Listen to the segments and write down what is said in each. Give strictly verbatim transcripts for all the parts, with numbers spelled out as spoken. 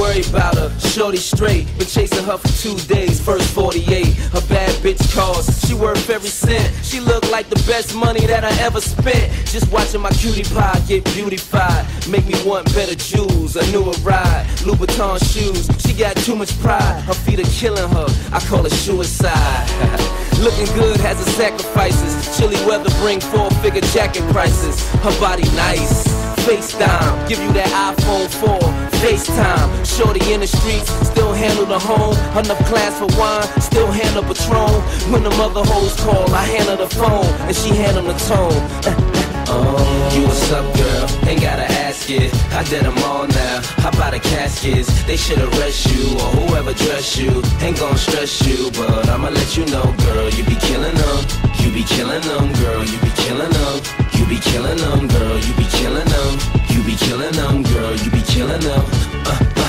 worry about her, shorty straight. Been chasing her for two days, first forty-eight. Her bad bitch calls, she worth every cent. She look like the best money that I ever spent. Just watching my cutie pie get beautified, make me want better jewels, a newer ride, Louboutin shoes. She got too much pride, her feet are killing her, I call it suicide. Looking good has its sacrifices, chilly weather bring four-figure jacket prices. Her body nice, FaceTime, give you that iPhone four, FaceTime. Shorty in the streets, still handle the home. Enough class for wine, still handle Patron. When the mother hoes call, I handle the phone, and she handle the tone. Oh, you what's up, girl? Ain't gotta ask it. I did them all now. How about the caskets? They should arrest you, or whoever dressed you. Ain't gon' stress you, but I'ma let you know, girl. You be killing them. You be killing them, girl. You be killing them. You be killing them, girl. You be killing them. You be killing them, girl. You be killing them. Uh, uh,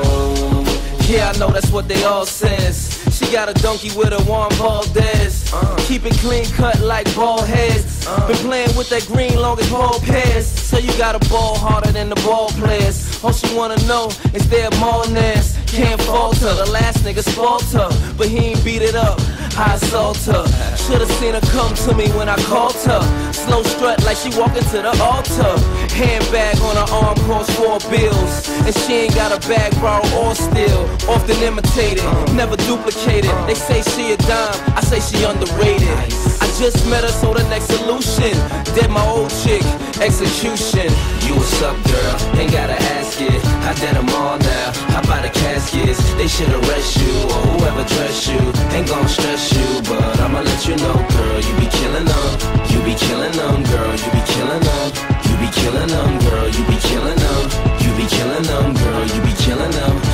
oh. Yeah, I know that's what they all says. She got a donkey with a warm Valdez. Uh. Keep it clean cut like ball heads. Uh. Been playing with that green long as ball pairs. So you got a ball harder than the ball players. All she wanna know is their ballness. Can't falter, the last nigga spoiled her, but he ain't beat it up. I assault her. Should've seen her come to me when I called her. Slow strut like she walking to the altar. Handbag on her arm costs four bills, and she ain't got a bag borrowed or steal. Often imitated, never duplicated. They say she a dime, I say she underrated. I just met her, so the next solution, dead my old chick, execution. You what's up, girl? Ain't gotta ask it. I did them all now. How about the caskets? They should arrest you, or whoever dressed you. Ain't gon' stress you, but I'ma let you know, girl. You be killing them. You be killing them, girl. You be killing them. You be killing them, girl. You be killing them. You be killing them, girl. You be killing them.